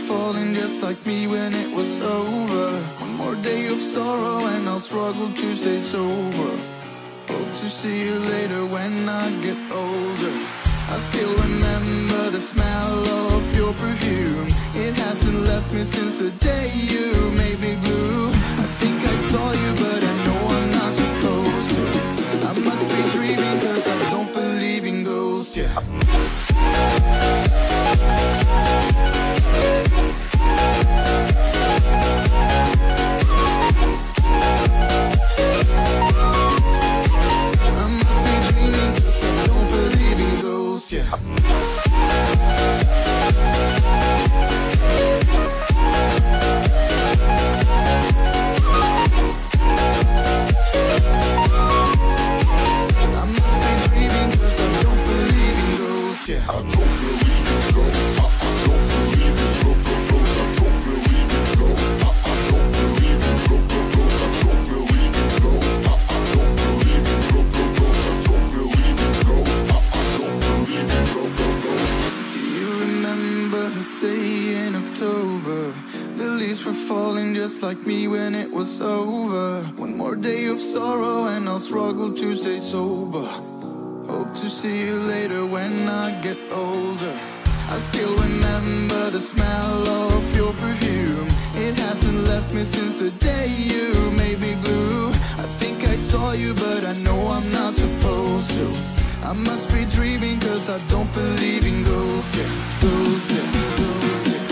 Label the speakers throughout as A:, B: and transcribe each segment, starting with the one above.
A: falling just like me when it was over. One more day of sorrow and I'll struggle to stay sober. Hope to see you later when I get older. I still remember the smell of your perfume. It hasn't left me since the day you made me blue. I think I saw you but I know I'm not supposed to. I must be dreaming cause I don't believe in ghosts, yeah. Like me when it was over. One more day of sorrow and I'll struggle to stay sober. Hope to see you later when I get older. I still remember the smell of your perfume. It hasn't left me since the day you made me blue. I think I saw you but I know I'm not supposed to. I must be dreaming cause I don't believe in ghosts, yeah. Ghosts, yeah. Ghosts, yeah.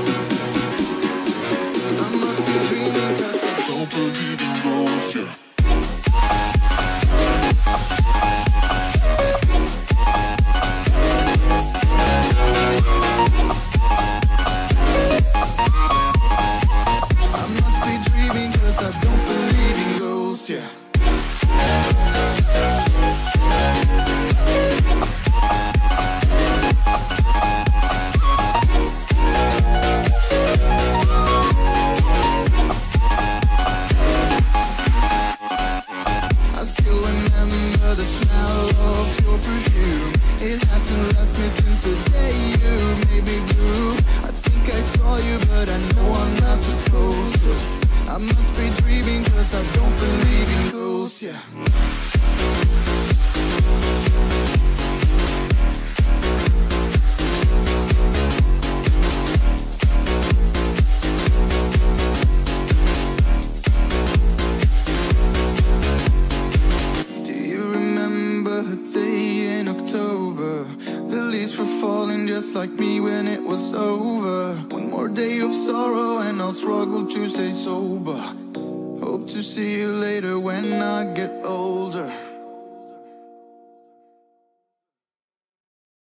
A: Don't believe in ghosts, yeah. I must be dreaming cause I don't believe in ghosts, yeah. It hasn't left me since the day you made me blue. I think I saw you but I know I'm not supposed to. I must be dreaming cause I don't believe in ghosts, yeah. Do you remember a day in October? The leaves were falling just like me when it was over. One more day of sorrow and I'll struggle to stay sober. Hope to see you later when I get older.